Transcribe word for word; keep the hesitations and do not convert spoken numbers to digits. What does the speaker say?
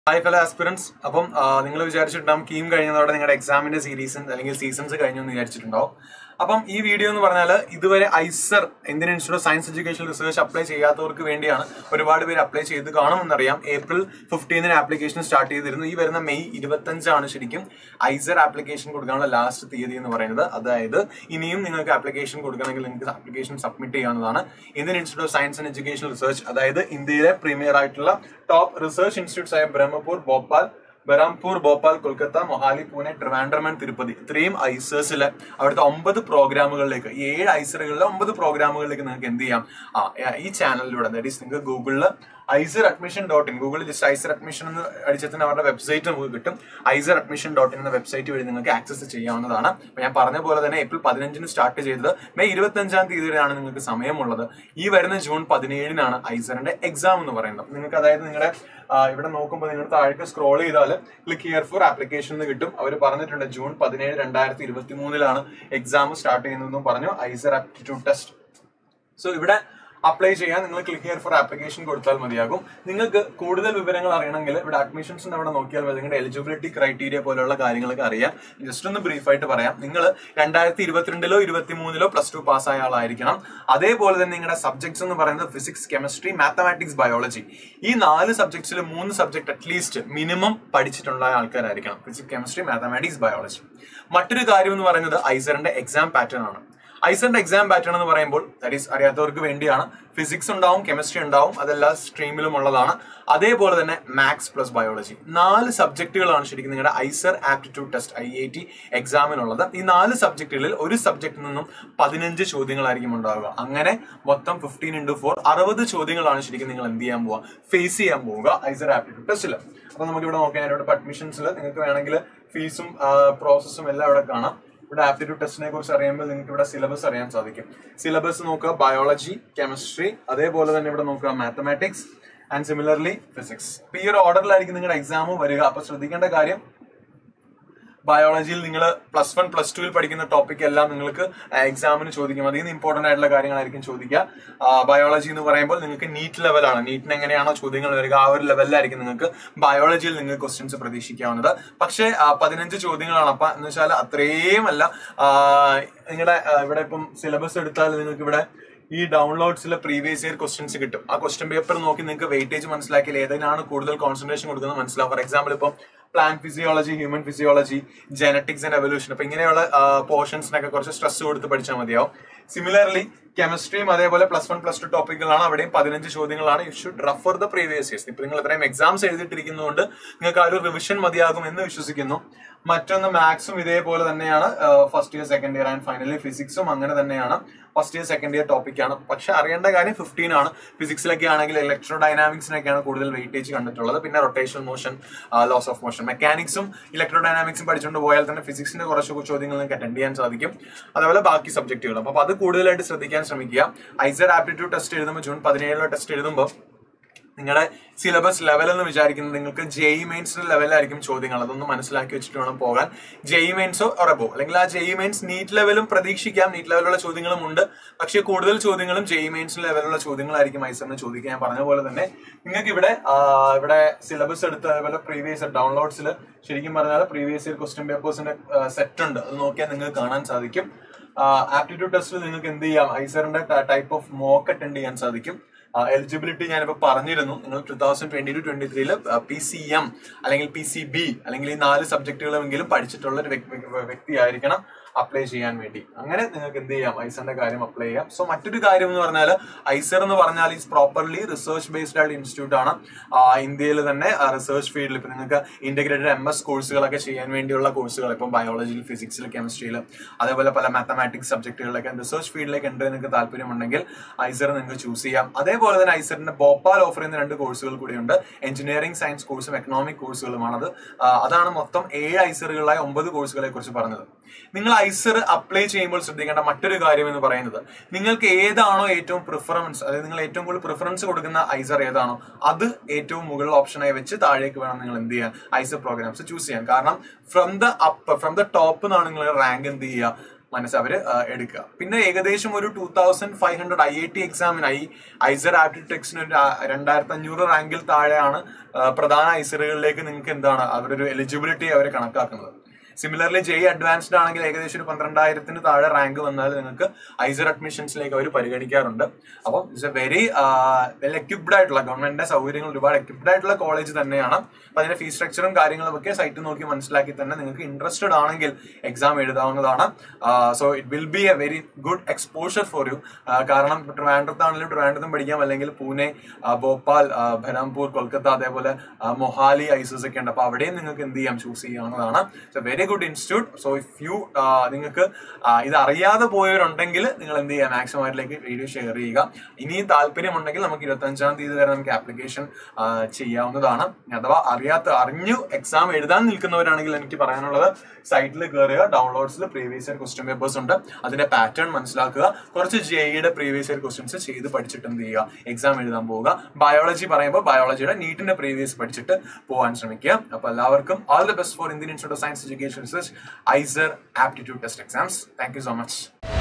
Hi fellow aspirants. അപ്പം നിങ്ങൾ വിചാരിച്ചിട്ടുണ്ടാവും കീം കഴിഞ്ഞതോടെ നിങ്ങളുടെ എക്സാമിന്റെ സീരീസ് അല്ലെങ്കിൽ സീസൺസ് കഴിഞ്ഞു എന്ന് വിചാരിച്ചിട്ടുണ്ടാവും. അപ്പം ഈ വീഡിയോ എന്ന് പറഞ്ഞാൽ ഇതുവരെ IISER Indian institute of science education research apply ചെയ്യാത്തവർക്ക് വേണ്ടിയാണ്. ഒരുപാട് പേര് അപ്ലൈ ചെയ്ത് കാണുമെന്നറിയാം. ഏപ്രിൽ ഫിഫ്റ്റീനിന് ആപ്ലിക്കേഷൻ സ്റ്റാർട്ട് ചെയ്തിരുന്നു. ഈ വരുന്ന മെയ് ഇരുപത്തഞ്ചാണ് ശരിക്കും ഐസർ ആപ്ലിക്കേഷൻ കൊടുക്കാനുള്ള ലാസ്റ്റ് തീയതി എന്ന് പറയുന്നത്. അതായത് ഇനിയും നിങ്ങൾക്ക് ആപ്ലിക്കേഷൻ കൊടുക്കണമെങ്കിൽ നിങ്ങൾക്ക് ആപ്ലിക്കേഷൻ സബ്മിറ്റ് ചെയ്യാവുന്നതാണ്. Indian institute of science and education research, അതായത് ഇന്ത്യയിലെ പ്രീമിയർ ആയിട്ടുള്ള ടോപ്പ് റിസർച്ച് ഇൻസ്റ്റിറ്റ്യൂട്ട്സ് ആയ ബ്രഹ്മപൂർ, ഭോപ്പാൽ, ബരാംപൂർ, ഭോപ്പാൽ, കൊൽക്കത്ത, മൊഹാലി, പൂനെ, ട്രിവാൻഡ്രം ആൻഡ് തിരുപ്പതി, ഇത്രയും ഐസേഴ്സിലെ അവിടുത്തെ ഒമ്പത് പ്രോഗ്രാമുകളിലേക്ക്, ഏഴ് ഐസറുകളിലെ ഒമ്പത് പ്രോഗ്രാമുകളിലേക്ക് നിങ്ങൾക്ക് എന്ത് ചെയ്യാം, ആ ഈ ചാനലിലൂടെ, ദാറ്റ് ഈസ് നിങ്ങൾക്ക് ഗൂഗിളിൽ ഐസർ അഡ്മിഷൻ ഡോട്ട് ഇൻ, ഗൂഗിളിൽ ജസ്റ്റ് ഐസർ അഡ്മിഷൻ എന്ന് അടിച്ചതിന് അവരുടെ വെബ്സൈറ്റ് നമുക്ക് കിട്ടും. ഐസർ അഡ്മിഷൻ ഡോട്ട് ഇൻ എന്ന വെബ്സൈറ്റ് വഴി നിങ്ങൾക്ക് ആക്സസ് ചെയ്യാവുന്നതാണ്. അപ്പൊ ഞാൻ പറഞ്ഞ പോലെ തന്നെ ഏപ്രിൽ പതിനഞ്ചിന് സ്റ്റാർട്ട് ചെയ്തത് മെയ് ഇരുപത്തി അഞ്ചാം തീയതിയാണ് നിങ്ങൾക്ക് സമയമുള്ളത്. ഈ വരുന്ന ജൂൺ പതിനേഴിനാണ് ഐസറിന്റെ എക്സാം എന്ന് പറയുന്നത്. നിങ്ങൾക്ക് അതായത് നിങ്ങളുടെ ഇവിടെ നോക്കുമ്പോൾ നിങ്ങൾ താഴേക്ക് സ്ക്രോൾ ചെയ്താൽ ക്ലിക്ക് ഹിയർ ഫോർ ആപ്ലിക്കേഷൻ എന്ന് കിട്ടും. അവർ പറഞ്ഞിട്ടുണ്ട് ജൂൺ പതിനേഴ് രണ്ടായിരത്തി ഇരുപത്തി മൂന്നിലാണ് എക്സാം സ്റ്റാർട്ട് ചെയ്യുന്നതെന്നും പറഞ്ഞു, ഐസർ ആപ്റ്റിറ്റ്യൂഡ് ടെസ്റ്റ്. സോ ഇവിടെ അപ്ലൈ ചെയ്യാൻ നിങ്ങൾ ക്ലിക്ക് ഹിയർ ഫോർ ആപ്ലിക്കേഷൻ കൊടുത്താൽ മതിയാകും. നിങ്ങൾക്ക് കൂടുതൽ വിവരങ്ങൾ അറിയണമെങ്കിൽ ഇവിടെ അഡ്മിഷൻസിന്റെ അവിടെ നോക്കിയാൽ മതി. നിങ്ങളുടെ എലിജിബിലിറ്റി ക്രൈറ്റീരിയ പോലുള്ള കാര്യങ്ങളൊക്കെ അറിയാം. ജസ്റ്റ് ഒന്ന് ബ്രീഫായിട്ട് പറയാം. നിങ്ങൾ രണ്ടായിരത്തി ഇരുപത്തിരണ്ടിലോ ഇരുപത്തി മൂന്നിലോ പ്ലസ് ടു പാസ്സായ ആളായിരിക്കണം. അതേപോലെ തന്നെ നിങ്ങളുടെ സബ്ജക്ട്സ് എന്ന് പറയുന്നത് ഫിസിക്സ്, കെമിസ്ട്രി, മാത്തമാറ്റിക്സ്, ബയോളജി, ഈ നാല് സബ്ജക്ട്സിൽ മൂന്ന് സബ്ജക്ട് അറ്റ്ലീസ്റ്റ് മിനിമം പഠിച്ചിട്ടുള്ള ആൾക്കാരായിരിക്കണം. Physics, chemistry, mathematics, biology. മറ്റൊരു കാര്യം എന്ന് പറയുന്നത് ഐസറിന്റെ എക്സാം പാറ്റേൺ ആണ്. ഐസറിന്റെ എക്സാം പാറ്റേൺ എന്ന് പറയുമ്പോൾ ദാറ്റ് ഈസ് അറിയാത്തവർക്ക് വേണ്ടിയാണ്. ഫിസിക്സ് ഉണ്ടാവും, കെമിസ്ട്രി ഉണ്ടാവും, അതെല്ലാ സ്ട്രീമിലും ഉള്ളതാണ്. അതേപോലെ തന്നെ മാത്സ് പ്ലസ് ബയോളജി, നാല് സബ്ജക്റ്റുകളാണ് ശരിക്കും നിങ്ങളുടെ IISER aptitude test I I T എക്സാമിനുള്ളത്. ഈ നാല് സബ്ജക്റ്റുകളിൽ ഒരു സബ്ജക്റ്റിൽ നിന്നും പതിനഞ്ച് ചോദ്യങ്ങളായിരിക്കും ഉണ്ടാവുക. അങ്ങനെ മൊത്തം ഫിഫ്റ്റീൻ ഇൻറ്റു ഫോർ അറുപത് ചോദ്യങ്ങളാണ് ശരിക്കും നിങ്ങൾ എന്ത് ചെയ്യാൻ പോവുക, ഫേസ് ചെയ്യാൻ പോവുക ഐസർ ആപ്റ്റിറ്റ്യൂഡ് ടെസ്റ്റിൽ. അപ്പൊ നമുക്ക് ഇവിടെ നോക്കാം. ഇവിടെ അഡ്മിഷൻസിൽ നിങ്ങൾക്ക് വേണമെങ്കിൽ ഫീസും പ്രോസസ്സും എല്ലാം ഇവിടെ കാണാം. ഇവിടെ ആപ്റ്റിറ്റ്യൂഡ് ടെസ്റ്റിനെ കുറിച്ച് അറിയുമ്പോൾ നിങ്ങൾക്ക് ഇവിടെ സിലബസ് അറിയാൻ സാധിക്കും. സിലബസ് നോക്കുക, ബയോളജി, കെമിസ്ട്രി, അതേപോലെ തന്നെ ഇവിടെ നോക്കുക മാത്തമാറ്റിക്സ് ആൻഡ് സിമിലർലി ഫിസിക്സ്. അപ്പൊ ഈ ഒരു ഓർഡറിലായിരിക്കും നിങ്ങളുടെ എക്സാമും വരിക. അപ്പൊ ശ്രദ്ധിക്കേണ്ട കാര്യം, ബയോളജിയിൽ നിങ്ങൾ പ്ലസ് വൺ പ്ലസ് ടുവിൽ പഠിക്കുന്ന ടോപ്പിക് എല്ലാം നിങ്ങൾക്ക് എക്സാമിന് ചോദിക്കും. അതിൽ നിന്ന് ഇമ്പോർട്ടന്റ് ആയിട്ടുള്ള കാര്യങ്ങളായിരിക്കും ചോദിക്കുക. ബയോളജി എന്ന് പറയുമ്പോൾ നിങ്ങൾക്ക് നീറ്റ് ലെവലാണ്. നീറ്റിന് എങ്ങനെയാണോ ചോദ്യങ്ങൾ വരിക ആ ഒരു ലെവലിലായിരിക്കും നിങ്ങൾക്ക് ബയോളജിയിൽ നിങ്ങൾക്ക് ക്വസ്റ്റ്യൻസ് പ്രതീക്ഷിക്കാവുന്നത്. പക്ഷേ പതിനഞ്ച് ചോദ്യങ്ങളാണ്. അപ്പൊ എന്ന് വെച്ചാൽ അത്രയും അല്ല. നിങ്ങളുടെ ഇവിടെ ഇപ്പം സിലബസ് എടുത്താൽ നിങ്ങൾക്ക് ഇവിടെ ഈ ഡൗൺലോഡ്സിലെ പ്രീവിയസ് ഇയർ ക്വസ്റ്റ്യൻസ് കിട്ടും. ആ ക്വസ്റ്റ്യൻ പേപ്പർ നോക്കി നിങ്ങൾക്ക് വെയിറ്റേജ് മനസ്സിലാക്കിയാൽ ഏതിനാണ് കൂടുതൽ കോൺസെൻട്രേഷൻ കൊടുക്കുന്നത് മനസ്സിലാവും. ഫോർ എക്സാമ്പിൾ ഇപ്പം plant physiology, human physiology, genetics and evolution, അപ്പൊ ഇങ്ങനെയുള്ള പോർഷൻസിനൊക്കെ കുറച്ച് സ്ട്രെസ് കൊടുത്ത് പഠിച്ചാൽ മതിയാവും. സിമിലർലി കെമിസ്ട്രിയും അതേപോലെ പ്ലസ് വൺ പ്ലസ് ടു ടോപ്പിക്കുകളാണ്. അവിടെയും പതിനഞ്ച് ചോദ്യങ്ങളാണ്. You should refer the previous years. ഇപ്പൊ നിങ്ങൾ ഇത്രയും എക്സാംസ് എഴുതിയിട്ടിരിക്കുന്നതുകൊണ്ട് നിങ്ങൾക്ക് ആ ഒരു റിവിഷൻ മതിയാകും എന്ന് വിശ്വസിക്കുന്നു. മറ്റൊന്ന് മാത്സും ഇതേപോലെ തന്നെയാണ്. First year, second year and finally ഫിസിക്സും അങ്ങനെ തന്നെയാണ്. ഫസ്റ്റ് ഇയർ സെക്കൻഡ് ഇയർ ടോപ്പിക്കാണ്. പക്ഷെ അറിയേണ്ട കാര്യം ഫിഫ്റ്റീൻ ആണ്. ഫിസിക്സിലൊക്കെ ആണെങ്കിൽ ഇലക്ട്രോ ഡൈനാമിക്സിനൊക്കെയാണ് കൂടുതൽ വെയിറ്റേജ് കണ്ടിട്ടുള്ളത്. പിന്നെ rotation motion, laws of motion, മെക്കാനിക്സും ഇലക്ട്രോ ഡൈനാമിക്സും പഠിച്ചുകൊണ്ട് പോയാൽ തന്നെ ഫിസിക്സിന്റെ കുറച്ച് ചോദ്യങ്ങൾ നിങ്ങൾക്ക് അറ്റൻഡ് ചെയ്യാൻ സാധിക്കും. അതേപോലെ ബാക്കി സബ്ജക്റ്റുകൾ. അപ്പൊ അത് കൂടുതലായിട്ട് ശ്രദ്ധിക്കാൻ ശ്രമിക്കുക. ഐസർ ആപ്റ്റിറ്റ്യൂഡ് ടെസ്റ്റ് എഴുതുമ്പോൾ ജൂൺ പതിനേഴിലെ ടെസ്റ്റ് എഴുതുമ്പോൾ നിങ്ങളുടെ സിലബസ് ലെവൽ എന്ന് വിചാരിക്കുന്നത് നിങ്ങൾക്ക് ജെഇ മെയിൻസിന്റെ ലെവലായിരിക്കും ചോദ്യങ്ങൾ. അതൊന്ന് മനസ്സിലാക്കി വെച്ചിട്ട് വേണം പോകാൻ. ജെഇ മെയിൻസോ ഉറപ്പോ അല്ലെങ്കിൽ ആ ജെഇ മെയിൻസ് നീറ്റ് ലെവലും പ്രതീക്ഷിക്കാം. നീറ്റ് ലെവലുള്ള ചോദ്യങ്ങളും ഉണ്ട്. പക്ഷേ കൂടുതൽ ചോദ്യങ്ങളും ജെഇ മെയിൻസ് ലെവലുള്ള ചോദ്യങ്ങളായിരിക്കും ഐസറിന് ചോദിക്കാൻ. ഞാൻ പറഞ്ഞ പോലെ തന്നെ നിങ്ങൾക്ക് ഇവിടെ ഇവിടെ സിലബസ് എടുത്ത് അതേപോലെ പ്രീവിയസ് ഇയർ ഡൗൺലോഡ്സിൽ ശരിക്കും പറഞ്ഞാൽ പ്രീവിയസ് ഇയർ ക്വസ്റ്റ്യൻ പേപ്പേഴ്സിന്റെ സെറ്റ് ഉണ്ട്. അത് നോക്കിയാൽ നിങ്ങൾക്ക് കാണാൻ സാധിക്കും. ആപ്റ്റിറ്റ്യൂഡ് ടെസ്റ്റിൽ നിങ്ങൾക്ക് എന്ത് ചെയ്യാം, ഐസറിന്റെ ടൈപ്പ് ഓഫ് മോക്ക് അറ്റൻഡ് ചെയ്യാൻ സാധിക്കും. എലിജിബിലിറ്റി ഞാനിപ്പോ പറഞ്ഞിരുന്നു. നിങ്ങൾ two thousand twenty two twenty ത്രീയില് പി സി എം അല്ലെങ്കിൽ പി സി ബി അല്ലെങ്കിൽ ഈ നാല് സബ്ജക്റ്റുകളെങ്കിലും പഠിച്ചിട്ടുള്ള ഒരു വ്യക്തി ആയിരിക്കണം അപ്ലൈ ചെയ്യാൻ വേണ്ടി. അങ്ങനെ നിങ്ങൾക്ക് എന്ത് ചെയ്യാം, ഐസറിന്റെ കാര്യം അപ്ലൈ ചെയ്യാം. സോ മറ്റൊരു കാര്യം എന്ന് പറഞ്ഞാൽ ഐസർ എന്ന് പറഞ്ഞാൽ ഈസ് പ്രോപ്പർലി റിസർച്ച് ബേസ്ഡ് ആയിട്ട് ഇൻസ്റ്റിറ്റ്യൂട്ട് ആണ്. ഇന്ത്യയിൽ തന്നെ റിസർച്ച് ഫീൽഡിൽ ഇപ്പൊ നിങ്ങൾക്ക് ഇന്റഗ്രേറ്റഡ് എം എസ് കോഴ്സുകളൊക്കെ ചെയ്യാൻ വേണ്ടിയുള്ള കോഴ്സുകൾ ഇപ്പം ബയോളജിയിൽ, ഫിസിക്സിൽ, കെമിസ്ട്രിയിൽ, അതേപോലെ പല മാത്തമാറ്റിക്സ് സബ്ജക്റ്റുകളിലൊക്കെ റിസർച്ച് ഫീൽഡിലേക്ക് എൻ്റർ നിങ്ങൾക്ക് താല്പര്യമുണ്ടെങ്കിൽ ഐസർ നിങ്ങൾക്ക് ചൂസ് ചെയ്യാം. അതേപോലെ തന്നെ ഐസറിന്റെ ഭോപ്പാൽ ഓഫർ ചെയ്യുന്ന രണ്ട് കോഴ്സുകൾ കൂടിയുണ്ട്. എഞ്ചിനീയറിംഗ് സയൻസ് കോഴ്സും എക്കണോമിക് കോഴ്സുകളുമാണത്. അതാണ് മൊത്തം ഏഴ് ഐസറുകളായ ഒമ്പത് കോഴ്സുകളെ കുറിച്ച് പറഞ്ഞത്. നിങ്ങൾ ഐസർ അപ്ലൈ ചെയ്യുമ്പോൾ ശ്രദ്ധിക്കേണ്ട മറ്റൊരു കാര്യം എന്ന് പറയുന്നത് നിങ്ങൾക്ക് ഏതാണോ ഏറ്റവും പ്രിഫറൻസ്, അതായത് നിങ്ങൾ ഏറ്റവും കൂടുതൽ പ്രിഫറൻസ് കൊടുക്കുന്ന ഐസർ ഏതാണോ അത് ഏറ്റവും മുകളിൽ ഓപ്ഷനായി വെച്ച് താഴേക്ക് വേണം നിങ്ങൾ എന്ത് ചെയ്യാൻ, ഐസർ പ്രോഗ്രാംസ് ചൂസ് ചെയ്യാൻ. കാരണം from the up from the top എന്നാണ് നിങ്ങൾ റാങ്ക് എന്ത് ചെയ്യുക, മനസ്സ് അവർ എടുക്കുക. പിന്നെ ഏകദേശം ഒരു two thousand five hundred I I T എക്സാമിനായി ഐസർ ആപ്റ്റിറ്റ്യൂഡ് ടെക്സ്റ്റിന് ഒരു രണ്ടായിരത്തി അഞ്ഞൂറ് റാങ്കിൽ താഴെയാണ് പ്രധാന ഐസറുകളിലേക്ക് നിങ്ങൾക്ക് എന്താണ് അവരുടെ ഒരു എലിജിബിലിറ്റി അവർ കണക്കാക്കുന്നത്. സിമിലർലി ജെ അഡ്വാൻസ്ഡ് ആണെങ്കിൽ ഏകദേശം ഒരു പന്ത്രണ്ടായിരത്തിന് താഴെ റാങ്ക് വന്നാൽ നിങ്ങൾക്ക് ഐസർ അഡ്മിഷൻസിലേക്ക് അവർ പരിഗണിക്കാറുണ്ട്. അപ്പം it's a very well equipped ആയിട്ടുള്ള ഗവൺമെന്റിന്റെ സൗകര്യങ്ങൾ ഒരുപാട് എക്യുപ്ഡ് ആയിട്ടുള്ള കോളേജ് തന്നെയാണ്. അപ്പൊ അതിന്റെ ഫീസ് സ്ട്രക്ചറും കാര്യങ്ങളും ഒക്കെ സൈറ്റ് നോക്കി മനസ്സിലാക്കി തന്നെ നിങ്ങൾക്ക് ഇൻട്രസ്റ്റഡ് ആണെങ്കിൽ എക്സാം എഴുതാവുന്നതാണ്. So it will be a very good exposure for you. കാരണം ട്രിവാൻഡ്രത്താണെങ്കിലും ട്രിവാൻഡ്രത്തും പഠിക്കാം, അല്ലെങ്കിൽ പൂനെ, ഭോപ്പാൽ, ബഹ്റാംപൂർ, കൊൽക്കത്ത, അതേപോലെ മൊഹാലി ഐസസ് ഒക്കെ ഉണ്ട്. അപ്പൊ അവിടെയും നിങ്ങൾക്ക് എന്ത് ചെയ്യാം, ചൂസ് ചെയ്യാവുന്നതാണ്. So very good institute. So if you നിങ്ങൾക്ക് ഇത് അറിയാതെ പോയവരുണ്ടെങ്കിൽ നിങ്ങൾ എന്ത് ചെയ്യുക, മാക്സിമം അവരിലേക്ക് വീഡിയോ ഷെയർ ചെയ്യുക. ഇനിയും താല്പര്യമുണ്ടെങ്കിൽ നമുക്ക് ഇരുപത്തി അഞ്ചാം തീയതി വരെ നമുക്ക് ആപ്ലിക്കേഷൻ ചെയ്യാവുന്നതാണ്. അഥവാ അറിയാത്ത അറിഞ്ഞു എക്സാം എഴുതാൻ നിൽക്കുന്നവരാണെങ്കിൽ എനിക്ക് പറയാനുള്ളത് സൈറ്റിൽ കയറുക, ഡൗൺലോഡ്സിൽ പ്രീവിയസ് ഇയർ ക്വസ്റ്റ്യൻ പേപ്പേഴ്സ് ഉണ്ട്, അതിന്റെ പാറ്റേൺ മനസ്സിലാക്കുക, കുറച്ച് ജെഇയുടെ പ്രീവിയസ് ഇയർ ക്വസ്റ്റ്യൻസ് ചെയ്ത് പഠിച്ചിട്ട് എന്ത് ചെയ്യുക, എക്സാം എഴുതാൻ പോവുക. ബയോളജി പറയുമ്പോൾ ബയോളജിയുടെ നീറ്റിന്റെ പ്രീവിയസ് പഠിച്ചിട്ട് പോകാൻ ശ്രമിക്കുക. അപ്പൊ എല്ലാവർക്കും all the best for Indian institute of science education research IISER aptitude test exams. Thank you so much.